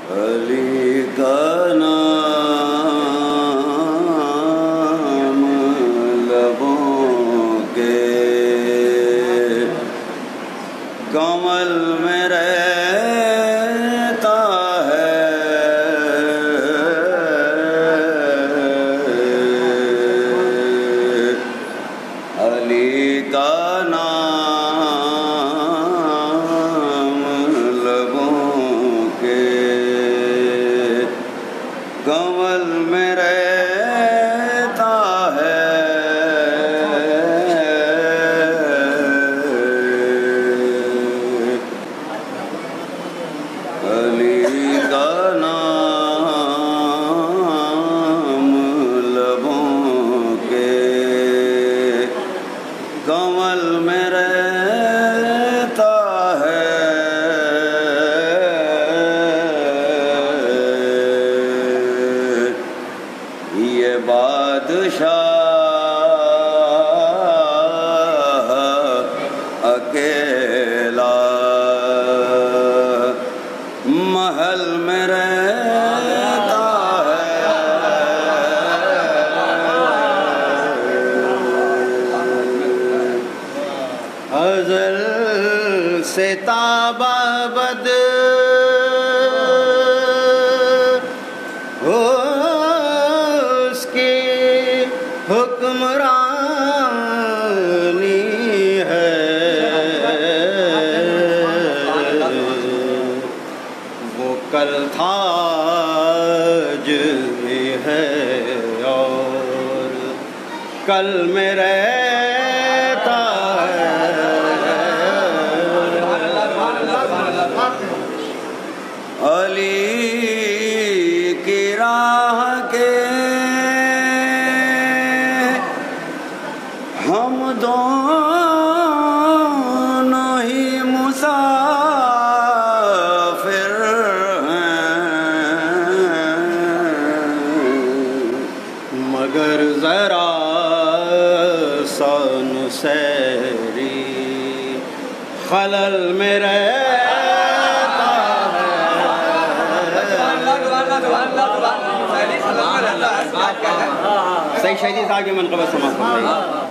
अली का नाम लबों के कमल में रहता है। अली का नाम लबों के कमल में रहता है। अली का नाम लबों के कमल में रहता है। ये बादशाह अकेला महल में रहता है। अज़ल से ताबाबद हो उसकी हुक्मरानी है। वो कल था आज भी है और कल में रहता है। अली की राह के हम दोनों ही मुसाफिर हैं, मगर जरा सन सैरी खलल में रहता है। सही शहीदी साहब की मनक़बत समाप्त हो गई।